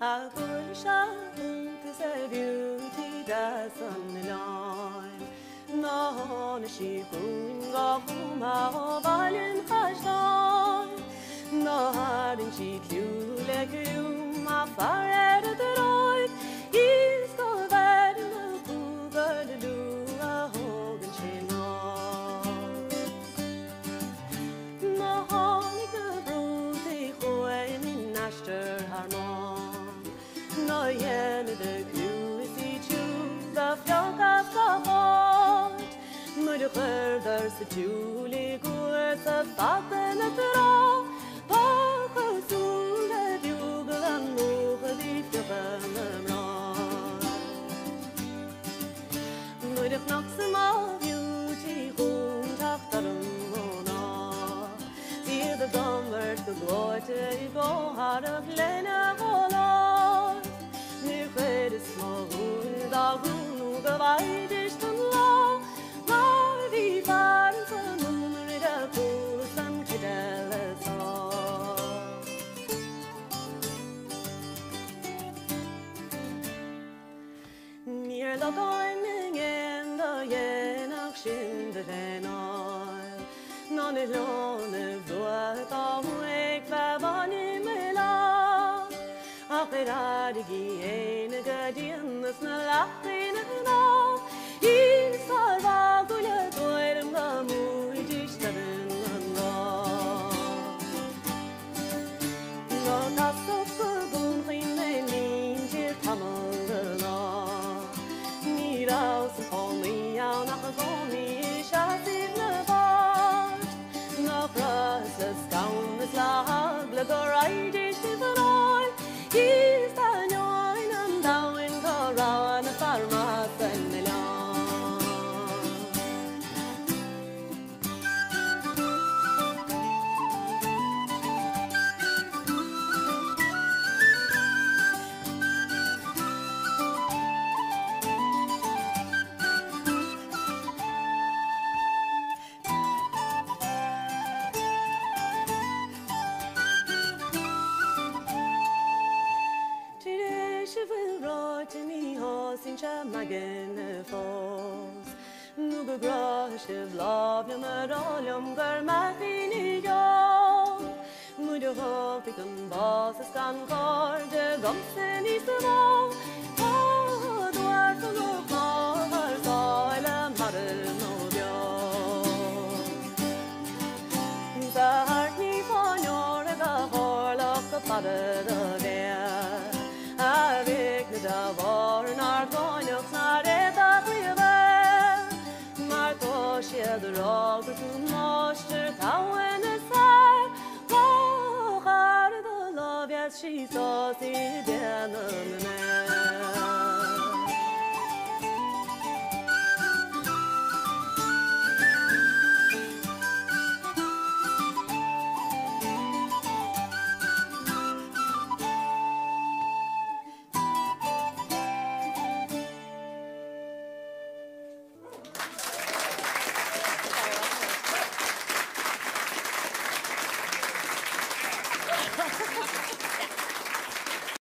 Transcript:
I could shout to say beauty that's on the line. No, she couldn't go home, how violent has done. No, hadn't she flew like you, my fire at the road. He's go bad in the cougar to do a hog and she no, honey, the bruisey hoy in Naster Harmon. No, yen the cruisy chew, the flock of the heart. No, the herders, the Julie Gourds, the falcon at the row. Park soon the bugle and move the different run. No, the knocks them all beauty, whom talk the the gummer to go to go hard of Lena Holland. New fed is small, the who the white is to law. Now the fans and moon in a pool, some cadellas all. Near the going in the yen auction the venal. Non alone voit awake babani mela akhiradi en gadin snalaqin na il sarva gula doirim gamu dishtarin no tasuf gun khinin jir tamala miraus only out naqoni shasib process down the slag, like a ridish to the Lord. He's the young and down in the round of Farmas and Milan. Magen fos nu begrash vlav jag med rollom går matin jag mu de hopp kan bas skan kor de gomsen i små och då är så nog kvar så eller madel no jag så hart ni på njore da hålla på det I vet det var när konjak snareta skiva Marto skedrar du måste ta en sär Vad har det lov jag skissas i den med